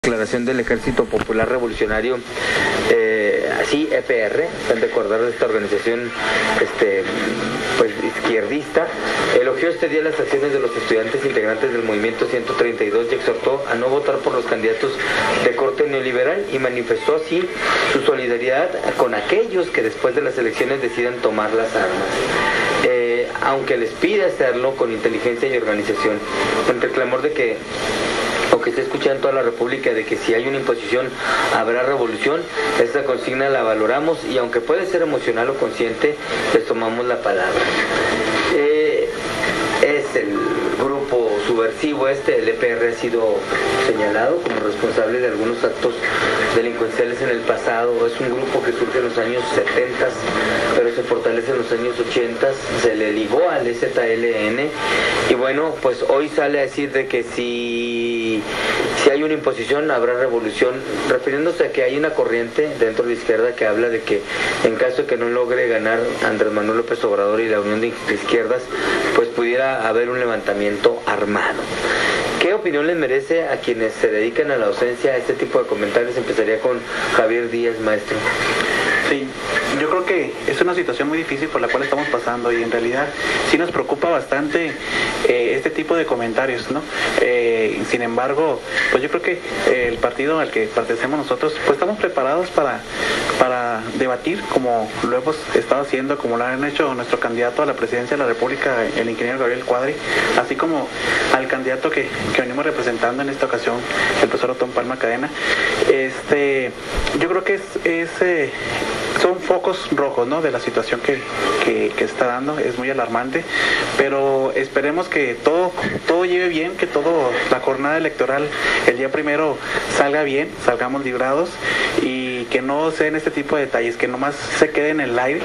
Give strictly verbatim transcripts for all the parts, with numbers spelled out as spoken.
Declaración del Ejército Popular Revolucionario, eh, así E P R, están de acordar de esta organización este, pues, izquierdista, elogió este día las acciones de los estudiantes integrantes del movimiento ciento treinta y dos y exhortó a no votar por los candidatos de corte neoliberal y manifestó así su solidaridad con aquellos que después de las elecciones decidan tomar las armas. Eh, aunque les pide hacerlo con inteligencia y organización, ante el clamor de que o que se escucha en toda la República de que si hay una imposición habrá revolución, esta consigna la valoramos y aunque puede ser emocional o consciente, les tomamos la palabra. Eh, es el grupo subversivo este, el E P R, ha sido señalado como responsable de algunos actos delincuenciales en el pasado. Es un grupo que surge en los años setenta, pero se fortalece en los años ochenta, se le ligó al E Z L N y bueno, pues hoy sale a decir de que si, si hay una imposición habrá revolución, refiriéndose a que hay una corriente dentro de la izquierda que habla de que en caso de que no logre ganar Andrés Manuel López Obrador y la Unión de Izquierdas, pues pudiera haber un levantamiento armado. ¿Qué opinión les merece a quienes se dedican a la docencia a este tipo de comentarios? Empezaría con Javier Díaz, maestro. Sí, yo creo que es una situación muy difícil por la cual estamos pasando y en realidad sí nos preocupa bastante eh, este tipo de comentarios, ¿no? Eh, sin embargo, pues yo creo que eh, el partido al que pertenecemos nosotros, pues estamos preparados para, para debatir como lo hemos estado haciendo, como lo han hecho nuestro candidato a la presidencia de la República, el ingeniero Gabriel Cuadri, así como al candidato que, que venimos representando en esta ocasión, el profesor Otón Palma Cadena. Este, yo creo que es... es eh, son focos rojos, ¿no?, de la situación que, que, que está dando, es muy alarmante, pero esperemos que todo, todo lleve bien, que todo, la jornada electoral el día primero salga bien, salgamos librados y que no sean este tipo de detalles, que nomás se quede en el aire,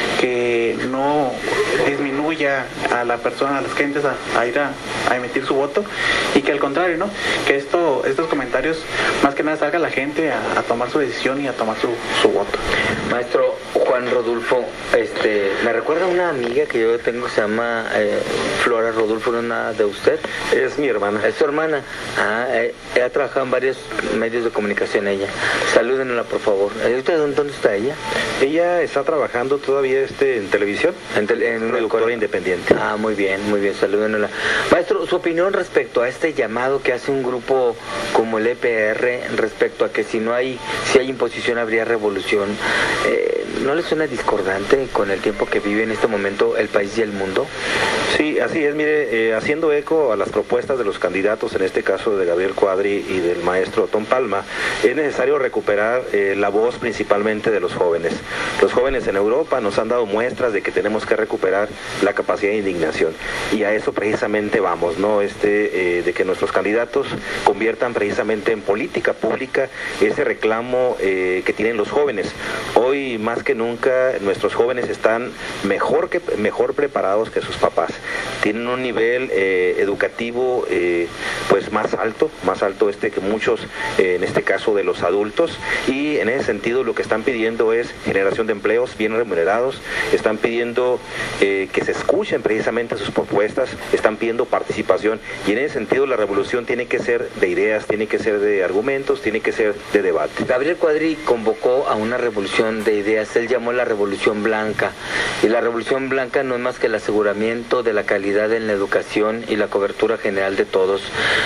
que no disminuya a la persona, a las gentes a, a ir a, a emitir su voto y que al contrario, ¿no?, que esto, estos comentarios más que nada salga la gente a, a tomar su decisión y a tomar su, su voto. Maestro Juan Rodulfo, este, me recuerda a una amiga que yo tengo, se llama eh, Flora Rodulfo, ¿no es nada de usted? Es mi hermana. Es su hermana. Ah, eh, ella ha trabajado en varios medios de comunicación, ella. Salúdenla, por favor. ¿Usted dónde está ella? Ella está trabajando todavía este en televisión, en, tele, en productora una independiente. Ah, muy bien, muy bien, salúdenla. Maestro, su opinión respecto a este llamado que hace un grupo como el E P R respecto a que si no hay, si hay imposición habría revolución. Eh, ¿No le suena discordante con el tiempo que vive en este momento el país y el mundo? Sí, así es, mire, eh, haciendo eco a las propuestas de los candidatos, en este caso de Gabriel Cuadri y del maestro Otón Palma, es necesario recuperar eh, la voz principalmente de los jóvenes. Los jóvenes en Europa nos han dado muestras de que tenemos que recuperar la capacidad de indignación y a eso precisamente vamos, ¿no? Este, eh, de que nuestros candidatos conviertan precisamente en política pública ese reclamo eh, que tienen los jóvenes. Hoy más que nunca nuestros jóvenes están mejor que mejor preparados que sus papás. Tienen un nivel eh, educativo eh, pues más alto, más alto este que muchos, eh, en este caso de los adultos, y en ese sentido lo que están pidiendo es generación de empleos bien remunerados, están pidiendo eh, que se escuchen precisamente sus propuestas, están pidiendo participación y en ese sentido la revolución tiene que ser de ideas, tiene que ser de argumentos, tiene que ser de debate. Gabriel Cuadri convocó a una revolución de ideas, él llamó la revolución blanca y la revolución blanca no es más que el aseguramiento de la calidad en la educación y la cobertura general de todos.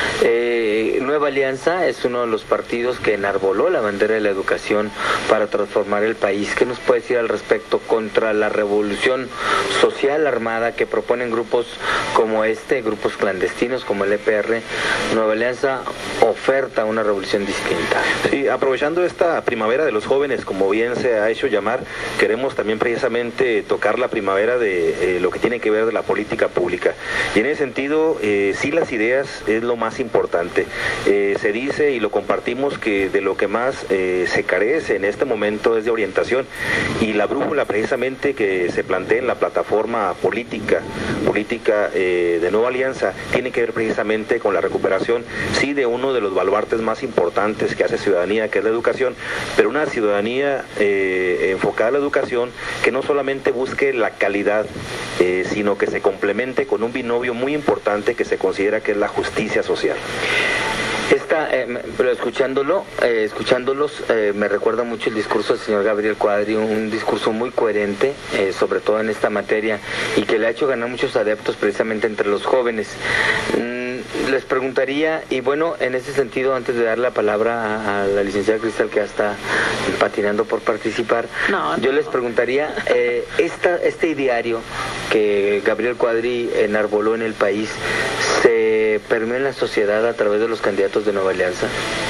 Eh, Nueva Alianza es uno de los partidos que enarboló la bandera de la educación para transformar el país. ¿Qué nos puede decir al respecto contra la revolución social armada que proponen grupos como este, grupos clandestinos como el E P R? Nueva Alianza oferta una revolución distinta. Sí, aprovechando esta primavera de los jóvenes, como bien se ha hecho llamar, queremos también precisamente tocar la primavera de eh, lo que tiene que ver de la política pública. Y en ese sentido, eh, sí, las ideas es lo más importante. Eh, se dice y lo compartimos que de lo que más eh, se carece en este momento es de orientación y la brújula precisamente que se plantea en la plataforma política, política eh, de Nueva Alianza tiene que ver precisamente con la recuperación, sí, de uno de los baluartes más importantes que hace ciudadanía, que es la educación, pero una ciudadanía eh, enfocada a la educación que no solamente busque la calidad, eh, sino que se complemente con un binomio muy importante que se considera que es la justicia social. Esta esta, eh, pero escuchándolo, eh, escuchándolos, eh, me recuerda mucho el discurso del señor Gabriel Cuadri, un discurso muy coherente, eh, sobre todo en esta materia, y que le ha hecho ganar muchos adeptos precisamente entre los jóvenes. Mm, les preguntaría, y bueno, en ese sentido, antes de dar la palabra a, a la licenciada Cristal, que ya está patinando por participar, no, yo les preguntaría, eh, esta, este ideario que Gabriel Cuadri enarboló en el país, ¿se permeó en la sociedad a través de los candidatos de Nueva Alianza?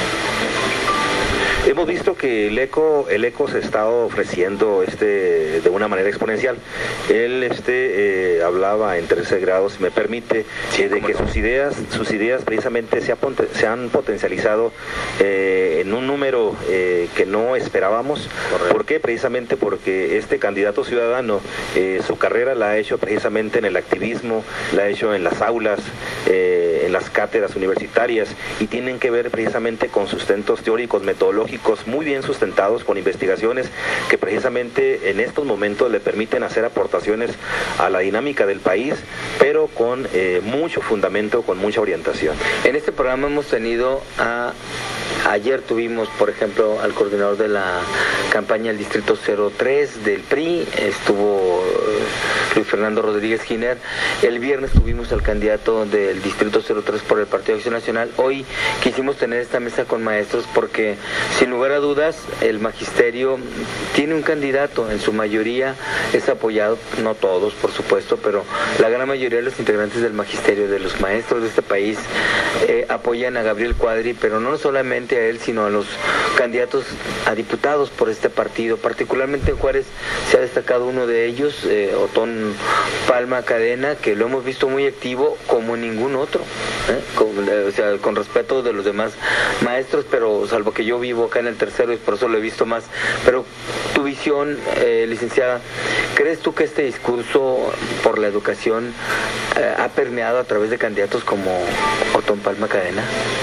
Hemos visto que el ECO, el ECO se está ofreciendo este, de una manera exponencial. Él este, eh, hablaba en tercer grado, si me permite, eh, de que sus ideas, sus ideas precisamente se, ha, se han potencializado eh, en un número eh, que no esperábamos. Correcto. ¿Por qué? Precisamente porque este candidato ciudadano, eh, su carrera la ha hecho precisamente en el activismo, la ha hecho en las aulas, eh, en las cátedras universitarias, y tienen que ver precisamente con sustentos teóricos, metodológicos, muy bien sustentados, con investigaciones que precisamente en estos momentos le permiten hacer aportaciones a la dinámica del país, pero con eh, mucho fundamento, con mucha orientación. En este programa hemos tenido a... Ayer tuvimos, por ejemplo, al coordinador de la campaña del Distrito cero tres del P R I, estuvo Luis Fernando Rodríguez Giner. El viernes tuvimos al candidato del Distrito cero tres por el Partido Acción Nacional. Hoy quisimos tener esta mesa con maestros porque, sin lugar a dudas, el magisterio tiene un candidato, en su mayoría es apoyado, no todos, por supuesto, pero la gran mayoría de los integrantes del magisterio, de los maestros de este país, eh, apoyan a Gabriel Cuadri, pero no solamente a él, sino a los candidatos a diputados por este partido. Particularmente en Juárez se ha destacado uno de ellos, eh, Otón Palma Cadena, que lo hemos visto muy activo como ningún otro, ¿eh? con, eh, o sea, con respeto de los demás maestros, pero salvo que yo vivo acá en el tercero y por eso lo he visto más. Pero tu visión, eh, licenciada, ¿crees tú que este discurso por la educación eh, ha permeado a través de candidatos como Otón Palma Cadena?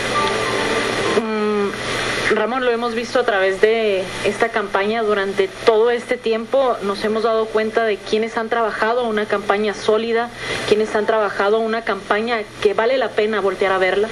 Ramón, lo hemos visto a través de esta campaña durante todo este tiempo. Nos hemos dado cuenta de quienes han trabajado una campaña sólida, quienes han trabajado una campaña que vale la pena voltear a verla.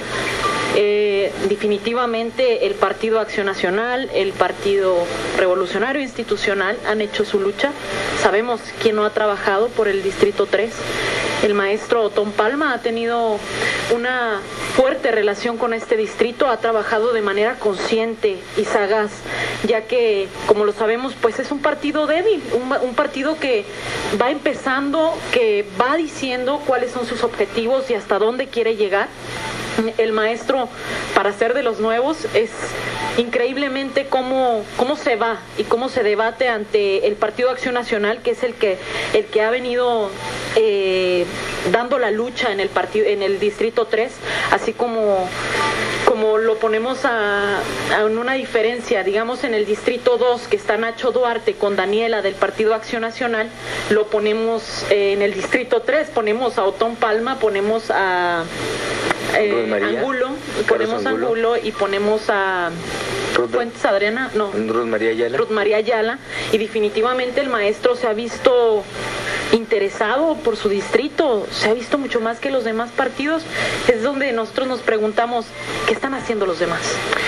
Eh, definitivamente el Partido Acción Nacional, el Partido Revolucionario Institucional han hecho su lucha. Sabemos quién no ha trabajado por el Distrito tres. El maestro Otón Palma ha tenido una fuerte relación con este distrito, ha trabajado de manera consciente y sagaz, ya que, como lo sabemos, pues es un partido débil, un, un partido que va empezando, que va diciendo cuáles son sus objetivos y hasta dónde quiere llegar. El maestro, para ser de los nuevos, es increíblemente cómo, cómo se va y cómo se debate ante el Partido Acción Nacional, que es el que, el que ha venido eh, dando la lucha en el partido, en el Distrito tres, así como, como lo ponemos a, a una diferencia, digamos en el Distrito dos, que está Nacho Duarte con Daniela del Partido Acción Nacional, lo ponemos eh, en el Distrito tres, ponemos a Otón Palma, ponemos a Eh, Angulo, ponemos a Angulo y ponemos a Ruth Fuentes Adriana, no, Ruth María Ayala. Ruth María Ayala, y definitivamente el maestro se ha visto interesado por su distrito, se ha visto mucho más que los demás partidos. Es donde nosotros nos preguntamos, ¿qué están haciendo los demás?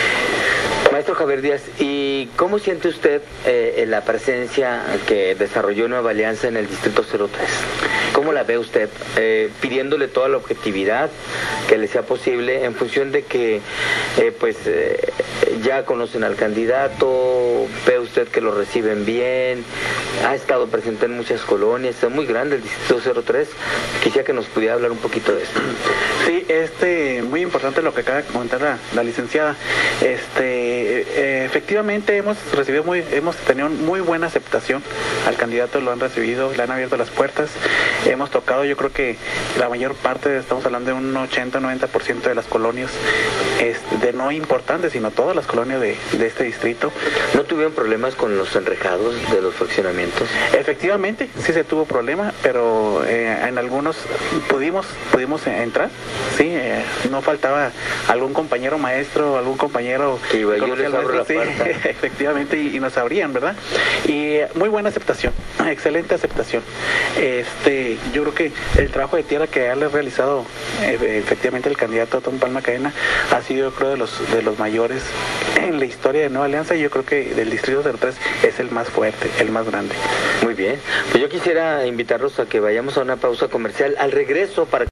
Maestro Javier Díaz, ¿y cómo siente usted eh, la presencia que desarrolló Nueva Alianza en el Distrito cero tres? ¿Cómo la ve usted? Eh, pidiéndole toda la objetividad que le sea posible en función de que eh, pues eh, ya conocen al candidato, ve usted que lo reciben bien, ha estado presente en muchas colonias, es muy grande el Distrito cero tres, quisiera que nos pudiera hablar un poquito de esto. Sí, este, muy importante lo que acaba de comentar la, la licenciada. Este, eh, efectivamente hemos recibido muy, hemos tenido muy buena aceptación al candidato, lo han recibido, le han abierto las puertas. Hemos tocado, yo creo que la mayor parte, estamos hablando de un ochenta noventa por ciento de las colonias, es, de no importantes, sino todas las colonias de, de este distrito. ¿No tuvieron problemas con los enrejados de los fraccionamientos? señalamientos. Efectivamente, sí se tuvo problema, pero eh, en algunos pudimos pudimos entrar, sí, eh, no faltaba algún compañero maestro, algún compañero que iba, yo les abro la sí, puerta. efectivamente, y, y nos abrían, ¿verdad? Y eh, muy buena aceptación, excelente aceptación. Este, yo creo que el trabajo de tierra que ha realizado eh, efectivamente el candidato Otón Palma Cadena ha sido, yo creo, de los de los mayores en la historia de Nueva Alianza, y yo creo que del Distrito cero tres es el más fuerte, el más grande. Muy bien, pues yo quisiera invitarlos a que vayamos a una pausa comercial. Al regreso, para